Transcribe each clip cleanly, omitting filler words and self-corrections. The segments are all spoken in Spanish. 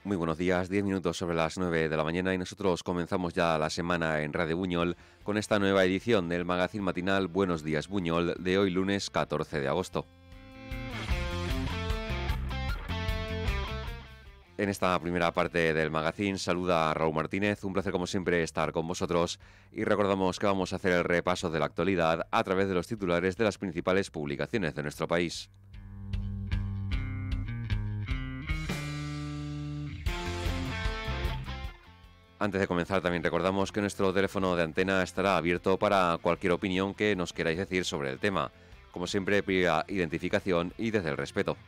Muy buenos días, 10 minutos sobre las 9 de la mañana y nosotros comenzamos ya la semana en Radio Buñol con esta nueva edición del magazín matinal Buenos Días Buñol de hoy lunes 14 de agosto. En esta primera parte del magazín saluda a Raúl Martínez, un placer como siempre estar con vosotros y recordamos que vamos a hacer el repaso de la actualidad a través de los titulares de las principales publicaciones de nuestro país. Antes de comenzar también recordamos que nuestro teléfono de antena estará abierto para cualquier opinión que nos queráis decir sobre el tema. Como siempre, previa identificación y desde el respeto.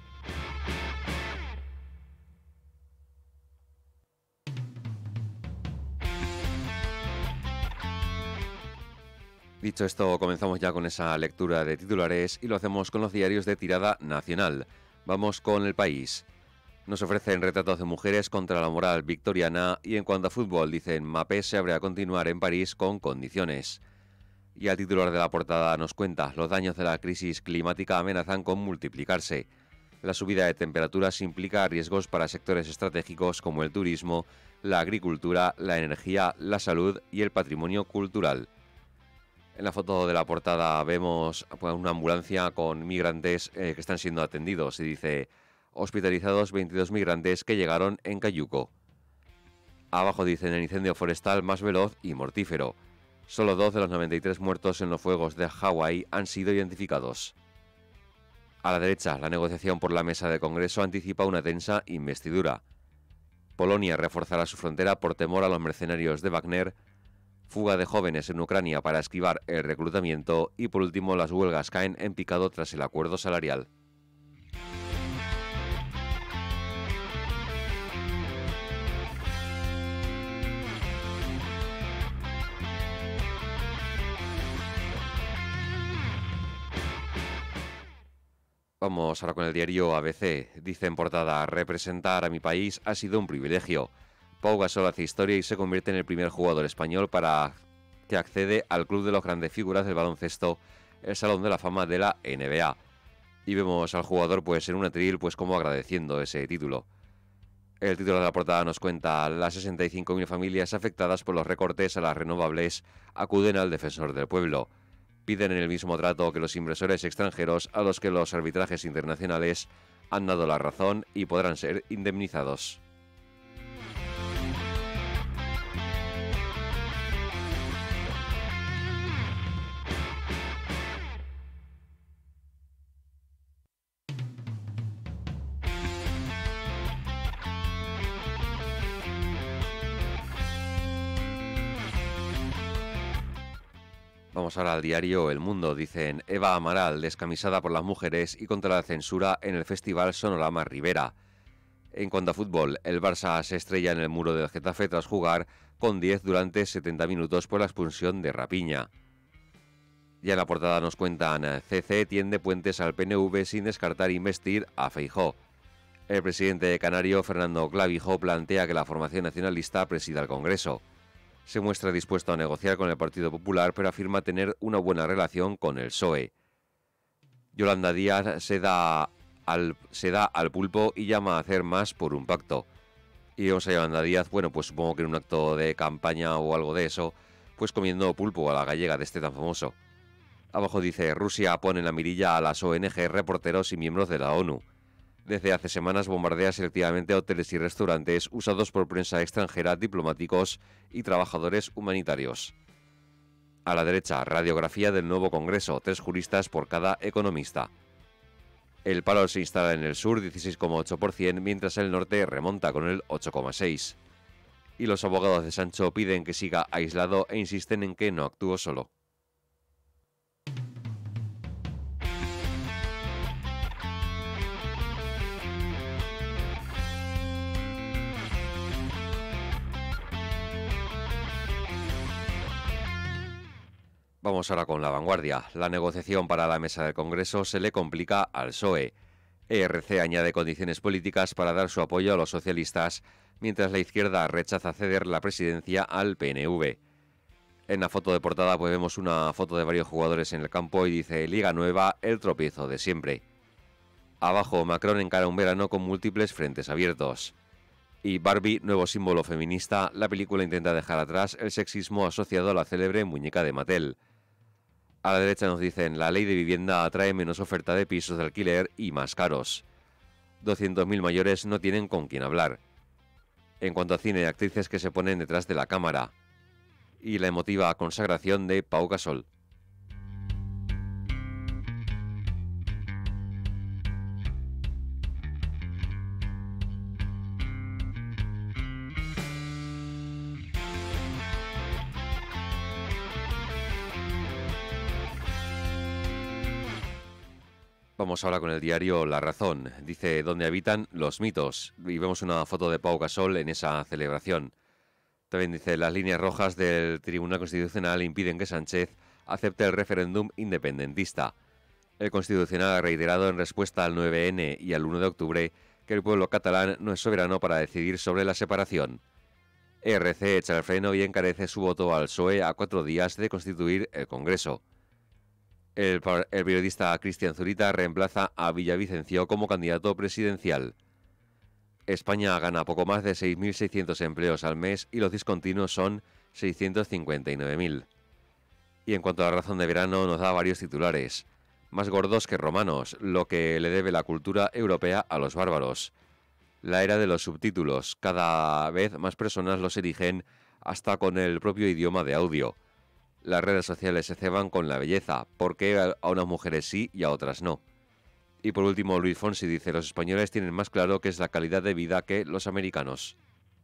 Dicho esto, comenzamos ya con esa lectura de titulares y lo hacemos con los diarios de tirada nacional. Vamos con El País. Nos ofrecen retratos de mujeres contra la moral victoriana y en cuanto a fútbol dicen Mbappé se abre a continuar en París con condiciones. Y al titular de la portada nos cuenta los daños de la crisis climática amenazan con multiplicarse. La subida de temperaturas implica riesgos para sectores estratégicos como el turismo, la agricultura, la energía, la salud y el patrimonio cultural. En la foto de la portada vemos una ambulancia con migrantes que están siendo atendidos y dice hospitalizados 22 migrantes que llegaron en Cayuco. Abajo dicen el incendio forestal más veloz y mortífero. Solo 2 de los 93 muertos en los fuegos de Hawái han sido identificados. A la derecha, la negociación por la mesa del Congreso anticipa una tensa investidura. Polonia reforzará su frontera por temor a los mercenarios de Wagner. Fuga de jóvenes en Ucrania para esquivar el reclutamiento y por último las huelgas caen en picado tras el acuerdo salarial. Vamos ahora con el diario ABC. Dice en portada, representar a mi país ha sido un privilegio. Pau Gasol hace historia y se convierte en el primer jugador español para que accede al club de las grandes figuras del baloncesto, el Salón de la Fama de la NBA. Y vemos al jugador en un atril como agradeciendo ese título. El título de la portada nos cuenta las 65.000 familias afectadas por los recortes a las renovables acuden al defensor del pueblo. Piden el mismo trato que los inversores extranjeros a los que los arbitrajes internacionales han dado la razón y podrán ser indemnizados. Vamos ahora al diario El Mundo. Dicen Eva Amaral, descamisada por las mujeres y contra la censura en el Festival Sonorama Rivera. En cuanto a fútbol, el Barça se estrella en el muro del Getafe tras jugar con 10 durante 70 minutos por la expulsión de Rapiña. Ya en la portada nos cuentan CC tiende puentes al PNV sin descartar investir a Feijóo. El presidente canario Fernando Clavijo plantea que la formación nacionalista presida el Congreso. Se muestra dispuesto a negociar con el Partido Popular, pero afirma tener una buena relación con el PSOE. Yolanda Díaz se da al pulpo y llama a hacer más por un pacto. Y vemos a Yolanda Díaz, supongo que en un acto de campaña o algo de eso, comiendo pulpo a la gallega de este tan famoso. Abajo dice, Rusia pone en la mirilla a las ONG, reporteros y miembros de la ONU. Desde hace semanas bombardea selectivamente hoteles y restaurantes usados por prensa extranjera, diplomáticos y trabajadores humanitarios. A la derecha, radiografía del nuevo Congreso, 3 juristas por cada economista. El paro se instala en el sur, 16,8%, mientras el norte remonta con el 8,6%. Y los abogados de Sancho piden que siga aislado e insisten en que no actuó solo. Vamos ahora con La Vanguardia. La negociación para la mesa del Congreso se le complica al PSOE. ERC añade condiciones políticas para dar su apoyo a los socialistas, mientras la izquierda rechaza ceder la presidencia al PNV. En la foto de portada vemos una foto de varios jugadores en el campo y dice Liga Nueva, el tropiezo de siempre. Abajo, Macron encara un verano con múltiples frentes abiertos. Y Barbie, nuevo símbolo feminista, la película intenta dejar atrás el sexismo asociado a la célebre muñeca de Mattel. A la derecha nos dicen, la ley de vivienda atrae menos oferta de pisos de alquiler y más caros. 200.000 mayores no tienen con quién hablar. En cuanto a cine, actrices que se ponen detrás de la cámara. Y la emotiva consagración de Pau Gasol. Vamos ahora con el diario La Razón. Dice, ¿dónde habitan los mitos? Y vemos una foto de Pau Gasol en esa celebración. También dice, las líneas rojas del Tribunal Constitucional impiden que Sánchez acepte el referéndum independentista. El Constitucional ha reiterado en respuesta al 9N y al 1 de octubre que el pueblo catalán no es soberano para decidir sobre la separación. ERC echa el freno y encarece su voto al PSOE a 4 días de constituir el Congreso. El periodista Cristian Zurita reemplaza a Villavicencio como candidato presidencial. España gana poco más de 6.600 empleos al mes y los discontinuos son 659.000. Y en cuanto a la razón de verano, nos da varios titulares. Más gordos que romanos, lo que le debe la cultura europea a los bárbaros. La era de los subtítulos, cada vez más personas los eligen hasta con el propio idioma de audio. Las redes sociales se ceban con la belleza, porque a unas mujeres sí y a otras no. Y por último, Luis Fonsi dice, los españoles tienen más claro qué es la calidad de vida que los americanos.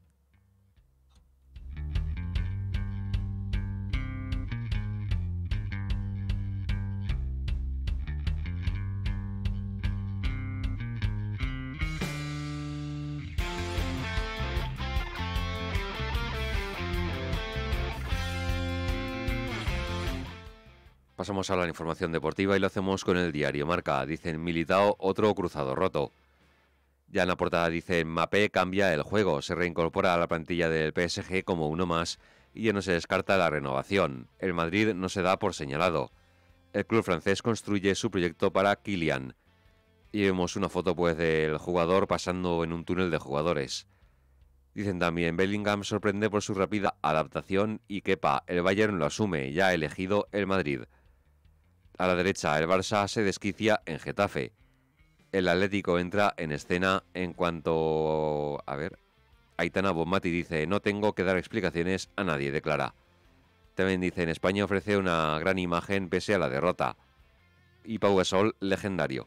Pasamos a la información deportiva y lo hacemos con el diario Marca. Dicen, Militao, otro cruzado roto. Ya en la portada dicen, Mbappé cambia el juego, se reincorpora a la plantilla del PSG como uno más y ya no se descarta la renovación. El Madrid no se da por señalado. El club francés construye su proyecto para Kylian. Y vemos una foto pues del jugador pasando en un túnel de jugadores. Dicen también, Bellingham sorprende por su rápida adaptación y Kepa, el Bayern lo asume, ya ha elegido el Madrid. A la derecha, el Barça se desquicia en Getafe. El Atlético entra en escena en cuanto... Aitana Bonmati dice, no tengo que dar explicaciones a nadie, declara. También dice, en España ofrece una gran imagen pese a la derrota. Y Pau Gasol, legendario.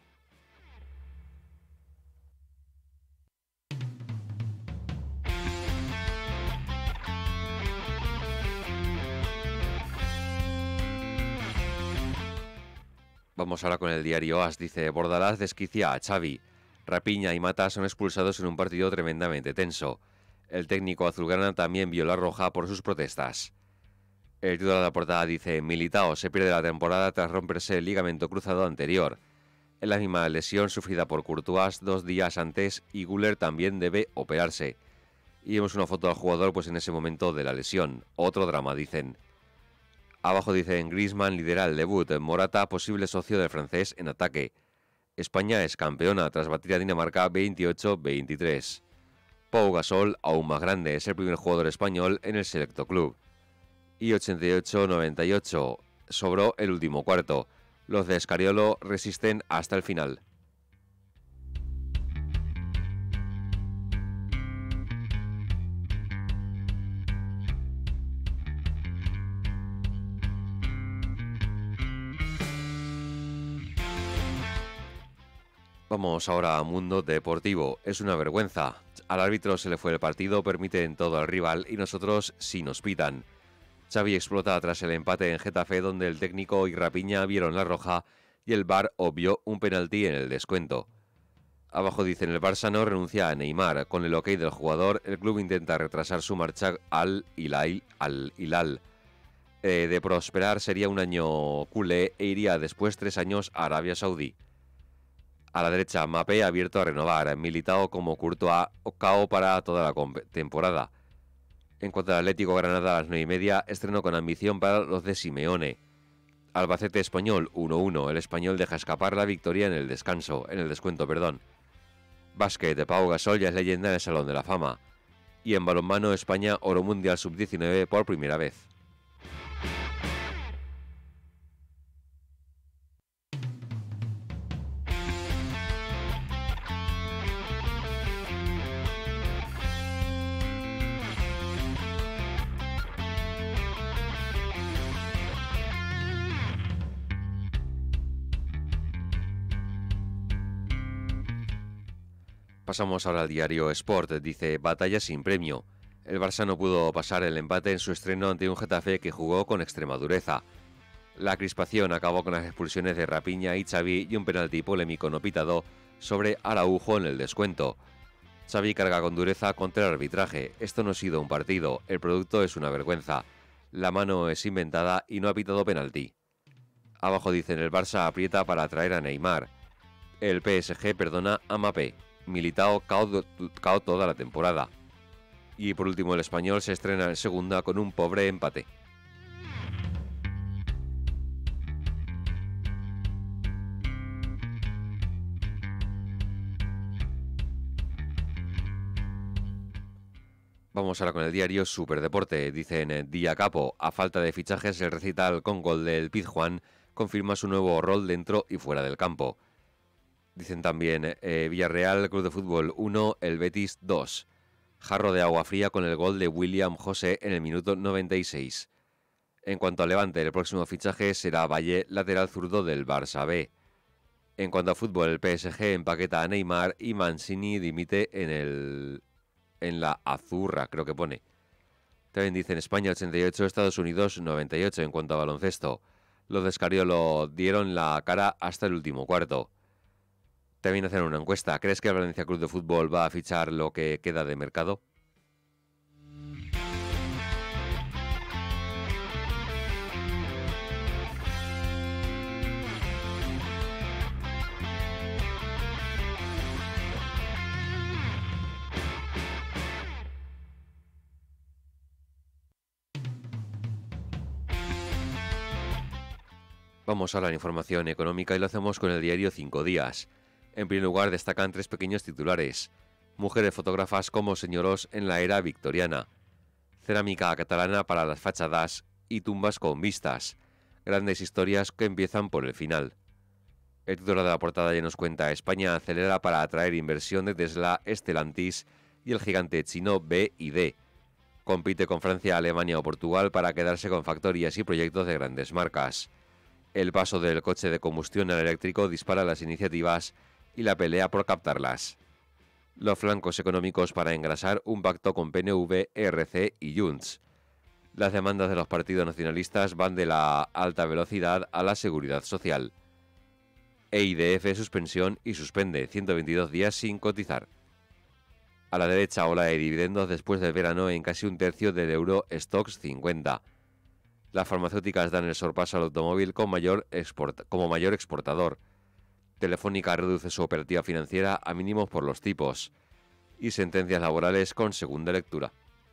Vamos ahora con el diario AS. Dice, Bordalás desquicia a Xavi. Rapiña y Mata son expulsados en un partido tremendamente tenso. El técnico azulgrana también vio la roja por sus protestas. El titular de la portada dice, Militao se pierde la temporada tras romperse el ligamento cruzado anterior. Es la misma lesión sufrida por Courtois 2 días antes y Güler también debe operarse. Y vemos una foto del jugador pues en ese momento de la lesión. Otro drama, dicen. Abajo dicen, Griezmann lidera el debut, Morata posible socio del francés en ataque. España es campeona tras batir a Dinamarca 28-23. Pau Gasol, aún más grande, es el primer jugador español en el selecto club. Y 88-98, sobró el último cuarto. Los de Scariolo resisten hasta el final. Vamos ahora a Mundo Deportivo. Es una vergüenza. Al árbitro se le fue el partido, permiten todo al rival y nosotros sí nos pitan. Xavi explota tras el empate en Getafe, donde el técnico y Rapiña vieron la roja y el VAR obvió un penalti en el descuento. Abajo dicen, el Barça no renuncia a Neymar. Con el ok del jugador, el club intenta retrasar su marcha al Hilal. De prosperar sería un año culé e iría después 3 años a Arabia Saudí. A la derecha, Mbappé abierto a renovar, Militao como Courtois o KO para toda la temporada. En cuanto al Atlético Granada a las 9:30, estreno con ambición para los de Simeone. Albacete Español 1-1, el español deja escapar la victoria en el descuento. Básquet, Pau Gasol ya es leyenda en el Salón de la Fama. Y en balonmano, España oro mundial sub-19 por primera vez. Pasamos ahora al diario Sport. Dice, batalla sin premio. El Barça no pudo pasar el empate en su estreno ante un Getafe que jugó con extrema dureza. La crispación acabó con las expulsiones de Rapiña y Xavi y un penalti polémico no pitado sobre Araujo en el descuento. Xavi carga con dureza contra el arbitraje. Esto no ha sido un partido, el producto es una vergüenza. La mano es inventada y no ha pitado penalti. Abajo dicen, el Barça aprieta para atraer a Neymar. El PSG perdona a Mbappé. Militao cao toda la temporada. Y por último, el Español se estrena en segunda con un pobre empate. Vamos ahora con el diario Superdeporte. Dicen, Día Capo, a falta de fichajes, el recital con gol del Pizjuán confirma su nuevo rol dentro y fuera del campo. Dicen también, Villarreal, Club de Fútbol 1, el Betis 2. Jarro de agua fría con el gol de William José en el minuto 96. En cuanto a Levante, el próximo fichaje será Valle, lateral zurdo del Barça B. En cuanto a fútbol, el PSG empaqueta a Neymar y Mancini dimite en la azurra, creo que pone. También dicen España 88, Estados Unidos 98. En cuanto a baloncesto, los de Escariolo dieron la cara hasta el último cuarto. También hacen una encuesta. ¿Crees que el Valencia Club de Fútbol va a fichar lo que queda de mercado? Vamos a la información económica y lo hacemos con el diario 5 Días. En primer lugar, destacan tres pequeños titulares. Mujeres fotógrafas como señoros en la era victoriana. Cerámica catalana para las fachadas y tumbas con vistas. Grandes historias que empiezan por el final. El titular de la portada ya nos cuenta, España acelera para atraer inversión de Tesla, Stellantis y el gigante chino BYD. Compite con Francia, Alemania o Portugal para quedarse con factorías y proyectos de grandes marcas. El paso del coche de combustión al eléctrico dispara las iniciativas y la pelea por captarlas. Los flancos económicos para engrasar un pacto con PNV, ERC y Junts. Las demandas de los partidos nacionalistas van de la alta velocidad a la seguridad social. EIDF suspensión y suspende 122 días sin cotizar. A la derecha, ola de dividendos después del verano en casi un tercio del Euro Stoxx 50. Las farmacéuticas dan el sorpaso al automóvil como mayor exportador. Telefónica reduce su operativa financiera a mínimos por los tipos. Y sentencias laborales con segunda lectura.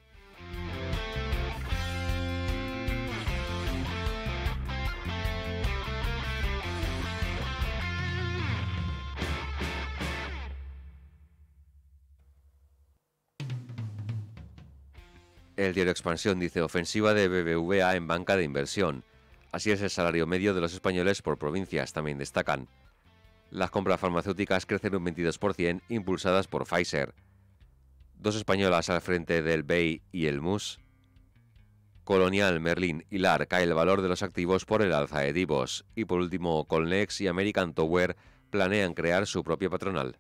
El diario Expansión dice, ofensiva de BBVA en banca de inversión. Así es el salario medio de los españoles por provincias, también destacan. Las compras farmacéuticas crecen un 22%, impulsadas por Pfizer. Dos españolas al frente del BEI y el MUS. Colonial, Merlin y LAR cae el valor de los activos por el alza de tipos. Y por último, Colnex y American Tower planean crear su propia patronal.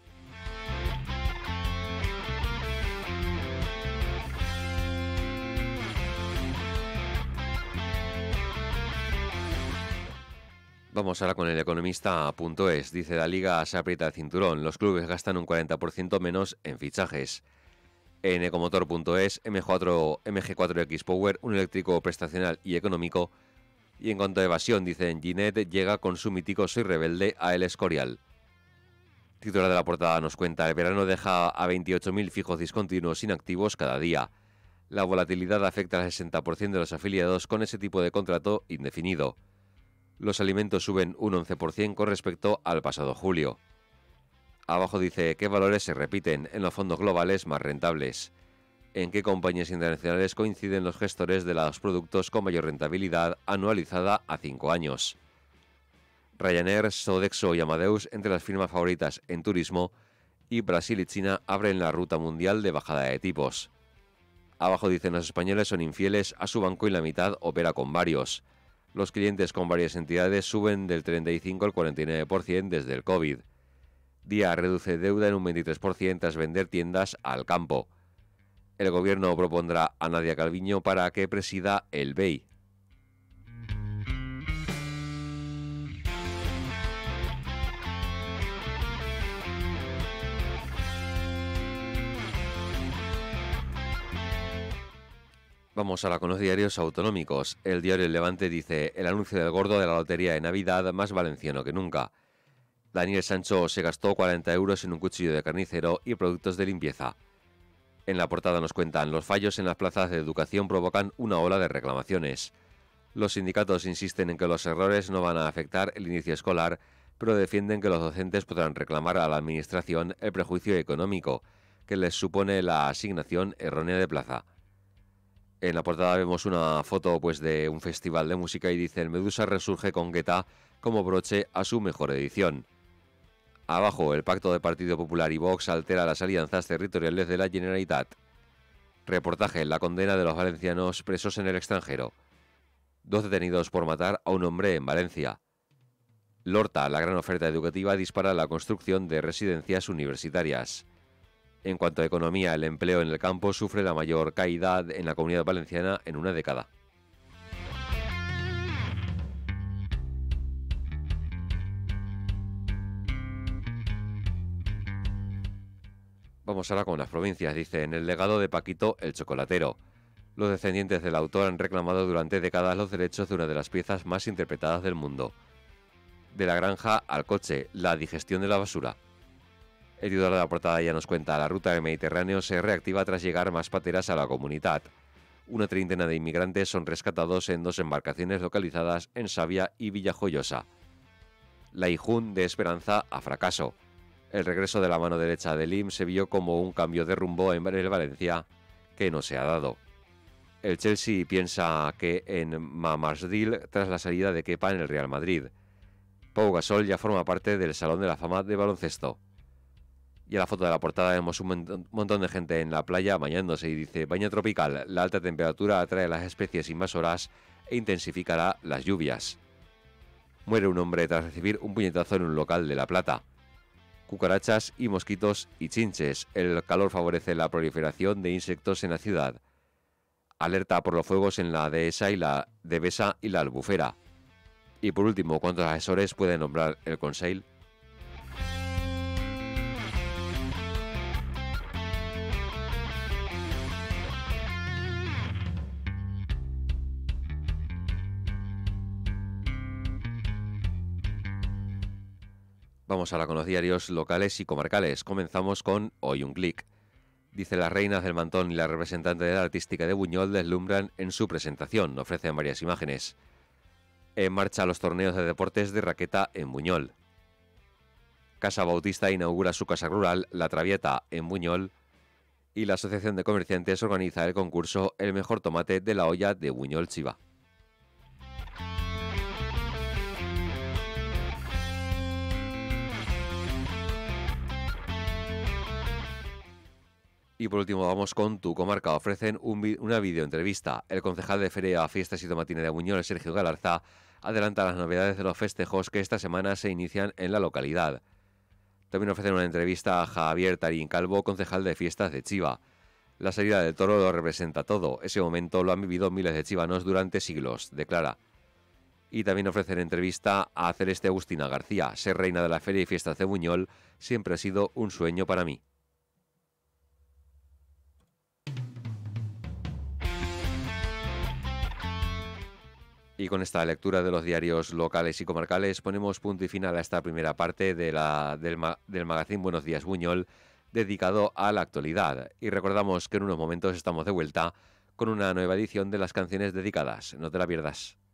Vamos ahora con el economista.es. Dice, la Liga se aprieta el cinturón. Los clubes gastan un 40% menos en fichajes. En ecomotor.es, MG4X Power, un eléctrico prestacional y económico. Y en cuanto a evasión, dicen, Ginette llega con su mítico Soy Rebelde a El Escorial. Titular de la portada nos cuenta, el verano deja a 28.000 fijos discontinuos inactivos cada día. La volatilidad afecta al 60% de los afiliados con ese tipo de contrato indefinido. Los alimentos suben un 11% con respecto al pasado julio. Abajo dice, ¿qué valores se repiten en los fondos globales más rentables? en qué compañías internacionales coinciden los gestores de los productos con mayor rentabilidad anualizada a 5 años. Ryanair, Sodexo y Amadeus entre las firmas favoritas en turismo, y Brasil y China abren la ruta mundial de bajada de tipos. Abajo dicen los españoles son infieles a su banco y la mitad opera con varios. Los clientes con varias entidades suben del 35 al 49% desde el COVID. Día reduce deuda en un 23% tras vender tiendas al campo. El gobierno propondrá a Nadia Calviño para que presida el BEI. Vamos ahora con los diarios autonómicos. El diario El Levante dice: el anuncio del gordo de la lotería de Navidad más valenciano que nunca. Daniel Sancho se gastó 40 euros en un cuchillo de carnicero y productos de limpieza. En la portada nos cuentan: los fallos en las plazas de educación provocan una ola de reclamaciones. Los sindicatos insisten en que los errores no van a afectar el inicio escolar, pero defienden que los docentes podrán reclamar a la administración el prejuicio económico que les supone la asignación errónea de plaza. En la portada vemos una foto de un festival de música y dice: el Medusa resurge con Guetta como broche a su mejor edición. Abajo, el pacto de Partido Popular y Vox altera las alianzas territoriales de la Generalitat. Reportaje: la condena de los valencianos presos en el extranjero. 2 detenidos por matar a un hombre en Valencia. Lorta, la gran oferta educativa dispara la construcción de residencias universitarias. En cuanto a economía, el empleo en el campo sufre la mayor caída en la Comunidad Valenciana en una década. Vamos ahora con las provincias. Dice: en el legado de Paquito el chocolatero. Los descendientes del autor han reclamado durante décadas los derechos de una de las piezas más interpretadas del mundo. De la granja al coche, la digestión de la basura. El titular de la portada ya nos cuenta: la ruta del Mediterráneo se reactiva tras llegar más pateras a la comunidad. Una treintena de inmigrantes son rescatados en 2 embarcaciones localizadas en Savia y Villajoyosa. La Ijun de esperanza a fracaso. El regreso de la mano derecha de Lim se vio como un cambio de rumbo en el Valencia que no se ha dado. El Chelsea piensa que en Mamasdil tras la salida de Kepa en el Real Madrid. Pau Gasol ya forma parte del Salón de la Fama de baloncesto. Y a la foto de la portada vemos un montón de gente en la playa bañándose y dice: baño tropical, la alta temperatura atrae a las especies invasoras e intensificará las lluvias. Muere un hombre tras recibir un puñetazo en un local de La Plata. Cucarachas y mosquitos y chinches, el calor favorece la proliferación de insectos en la ciudad. Alerta por los fuegos en la Dehesa y la Devesa y la Albufera. Y por último, ¿cuántos asesores puede nombrar el Consell? Vamos ahora con los diarios locales y comarcales. Comenzamos con Hoy un Clic. Dice: las reinas del mantón y la representante de la artística de Buñol deslumbran en su presentación. Ofrecen varias imágenes. En marcha los torneos de deportes de raqueta en Buñol. Casa Bautista inaugura su casa rural, La Traviata, en Buñol. Y la Asociación de Comerciantes organiza el concurso El mejor tomate de la olla de Buñol Chiva. Y por último vamos con Tu Comarca. Ofrecen una videoentrevista. El concejal de Feria, Fiestas y Tomatina de Buñol, Sergio Galarza, adelanta las novedades de los festejos que esta semana se inician en la localidad. También ofrecen una entrevista a Javier Tarín Calvo, concejal de Fiestas de Chiva. La salida del toro lo representa todo. Ese momento lo han vivido miles de chivanos durante siglos, declara. Y también ofrecen entrevista a Celeste Agustina García. Ser reina de la Feria y Fiestas de Buñol siempre ha sido un sueño para mí. Y con esta lectura de los diarios locales y comarcales ponemos punto y final a esta primera parte del magazín Buenos Días Buñol, dedicado a la actualidad. Y recordamos que en unos momentos estamos de vuelta con una nueva edición de las canciones dedicadas. No te la pierdas.